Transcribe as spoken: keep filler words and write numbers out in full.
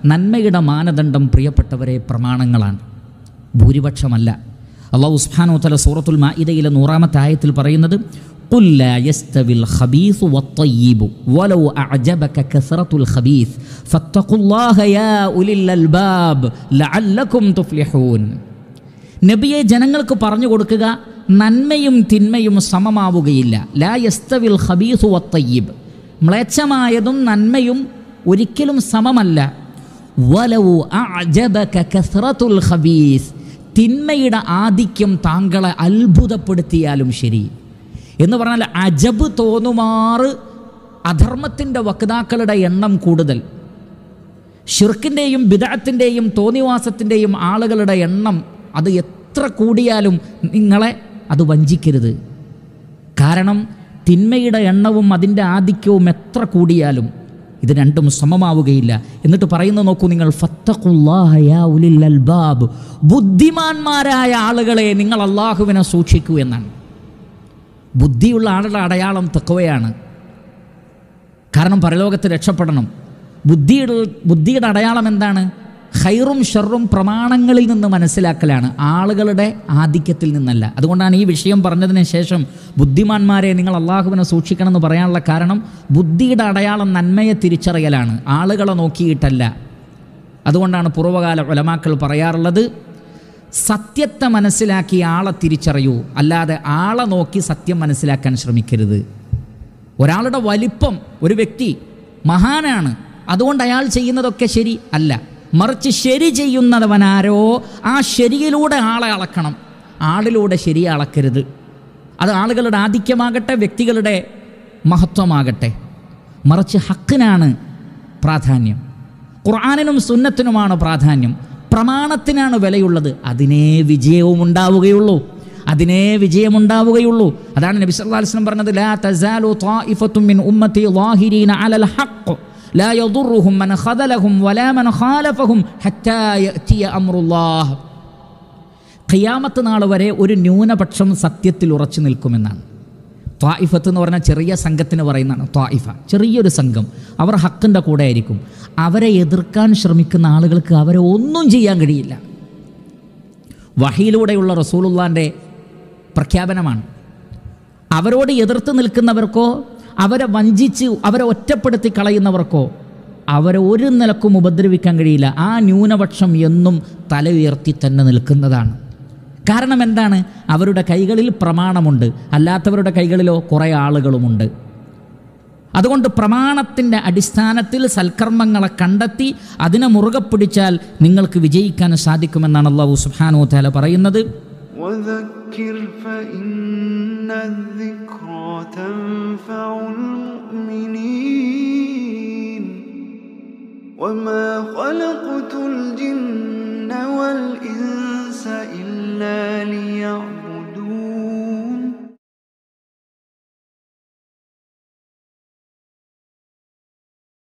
നന്മയുടെ മാനദണ്ഡം പ്രിയപ്പെട്ടവരെ പ്രമാണങ്ങളാണ്, ഭൂരിപക്ഷമല്ല. അല്ലാഹു സുബ്ഹാനഹു വ തആല സൂറത്തുൽ മാഇദയിലെ നൂറാമത്തെ ആയത്തിൽ പറയുന്നത് ഖുൽ ലാ യസ്തവിൽ ഖബീസു വത്തയ്യിബു വലൗ അഅജബക കസറത്തുൽ ഖബീസ് ഫത്തഖുല്ലാഹ യാ ഉലിൽ അൽബാബ് ലഅല്ലകും തുഫ്ലിഹൂൻ. നബിയെ ജനങ്ങൾക്ക് പറഞ്ഞു കൊടുക്കുക, നന്മയും തിന്മയും സമമാവുകയില്ല. ലാ യസ്തവിൽ ഖബീസു വത്തയ്യിബ്, മ്ലേച്ഛമായതും നന്മയും ഒരിക്കലും സമമല്ല. വലൗ അഅജബക കസറത്തുൽ ഖബീസ്, തിന്മയുടെ ആധിക്യം താങ്കളെ അത്ഭുതപ്പെടുത്തിയാലും ശരി. എന്ന് പറഞ്ഞാൽ അജബ് തോന്നുമാറ് അധർമ്മത്തിൻ്റെ വക്താക്കളുടെ എണ്ണം കൂടുതൽ, ശിർക്കിൻ്റെയും ബിദ്അത്തിൻ്റെയും തോന്നിവാസത്തിൻ്റെയും ആളുകളുടെ എണ്ണം അത് എത്ര കൂടിയാലും നിങ്ങളെ അത് വഞ്ചിക്കരുത്. കാരണം തിന്മയുടെ എണ്ണവും അതിൻ്റെ ആധിക്യവും എത്ര കൂടിയാലും ഇത് രണ്ടും സമമാവുകയില്ല. എന്നിട്ട് പറയുന്നത് നോക്കൂ നിങ്ങൾ, ഫത്തഖുല്ലാഹ യാ ഉലിൽ അൽബാബ്, ബുദ്ധിമാന്മാരായ ആളുകളെ നിങ്ങൾ അള്ളാഹുവിനെ സൂക്ഷിക്കൂ എന്നാണ്. ബുദ്ധിയുള്ള ആളുടെ അടയാളം തഖ്വയാണ്. കാരണം പരലോകത്ത് രക്ഷപ്പെടണം. ബുദ്ധിയുടെ ബുദ്ധിയുടെ അടയാളം എന്താണ്? ഖൈറും ഷർറും പ്രമാണങ്ങളിൽ നിന്ന് മനസ്സിലാക്കലാണ്, ആളുകളുടെ ആധിക്യത്തിൽ നിന്നല്ല. അതുകൊണ്ടാണ് ഈ വിഷയം പറഞ്ഞതിന് ശേഷം ബുദ്ധിമാന്മാരെ നിങ്ങൾ അള്ളാഹുവിനെ സൂക്ഷിക്കണം എന്ന് പറയാനുള്ള കാരണം, ബുദ്ധിയുടെ അടയാളം നന്മയെ തിരിച്ചറിയലാണ്, ആളുകളെ നോക്കിയിട്ടല്ല. അതുകൊണ്ടാണ് പൂർവ്വകാല ഉലമാക്കൾ പറയാറുള്ളത്, സത്യത്തെ മനസ്സിലാക്കി ആളെ തിരിച്ചറിയൂ, അല്ലാതെ ആളെ നോക്കി സത്യം മനസ്സിലാക്കാൻ ശ്രമിക്കരുത്. ഒരാളുടെ വലിപ്പം, ഒരു വ്യക്തി മഹാനാണ് അതുകൊണ്ട് അയാൾ ചെയ്യുന്നതൊക്കെ ശരി അല്ല, മറിച്ച് ശരി ചെയ്യുന്നവനാരോ ആ ശരിയിലൂടെ ആളെ അളക്കണം, ആളിലൂടെ ശരി അളക്കരുത്. അത് ആളുകളുടെ ആധിക്യമാകട്ടെ, വ്യക്തികളുടെ മഹത്വമാകട്ടെ, മറിച്ച് ഹക്കിനാണ് പ്രാധാന്യം, ഖുർആനിനും സുന്നത്തിനുമാണ് പ്രാധാന്യം, പ്രമാണത്തിനാണ് വിലയുള്ളത്. അതിനേ വിജയവും ഉണ്ടാവുകയുള്ളൂ, അതിനേ വിജയമുണ്ടാവുകയുള്ളൂ. അതാണ് നബി സല്ലല്ലാഹു അലൈഹി വസല്ലം പറഞ്ഞത്, ലാ തസാലു ത്വായിഫത്തും മിൻ ഉമ്മത്തി ളാഹിരീന അലൽ ഹഖ് ലാ യദുറുഹും മൻ ഖദലഹും വലാ മൻ ഖാലഫഹും ഹത്താ യഅതിയ അംറുല്ലാഹ്. ഖിയാമത്ത് നാൾ വരെ ഒരു ന്യൂനപക്ഷം സത്യത്തിൽ ഉറച്ചു നിൽക്കുമെന്നാണ്. ത്വായിഫത്ത് എന്ന് പറഞ്ഞാൽ ചെറിയ സംഘത്തിന് പറയുന്നതാണ് ത്വായിഫ, ചെറിയൊരു സംഘം. അവർ ഹക്കിൻ്റെ കൂടെ ആയിരിക്കും. അവരെ എതിർക്കാൻ ശ്രമിക്കുന്ന ആളുകൾക്ക് അവരെ ഒന്നും ചെയ്യാൻ കഴിയില്ല. വഹിയിലൂടെയുള്ള റസൂലുള്ളാഹിൻ്റെ പ്രഖ്യാപനമാണ്. അവരോട് എതിർത്ത് നിൽക്കുന്നവർക്കോ അവരെ വഞ്ചിച്ച് അവരെ ഒറ്റപ്പെടുത്തി കളയുന്നവർക്കോ അവരെ ഒരു നിലക്കും ഉപദ്രവിക്കാൻ കഴിയില്ല. ആ ന്യൂനപക്ഷം എന്നും തല ഉയർത്തി തന്നെ നിൽക്കുന്നതാണ്. കാരണം എന്താണ്? അവരുടെ കൈകളിൽ പ്രമാണമുണ്ട്, അല്ലാത്തവരുടെ കൈകളിലോ കുറേ ആളുകളുമുണ്ട്. അതുകൊണ്ട് പ്രമാണത്തിൻ്റെ അടിസ്ഥാനത്തിൽ സൽക്കർമ്മങ്ങളെ കണ്ടെത്തി അതിനെ മുറുകെ പിടിച്ചാൽ നിങ്ങൾക്ക് വിജയിക്കാൻ സാധിക്കുമെന്നാണ് അല്ലാഹു സുബ്ഹാനഹു വ തആല പറയുന്നത്. وذكر فإن الذكرى تنفع المؤمنين وما خلقت الجن والإنس إلا ليعبدون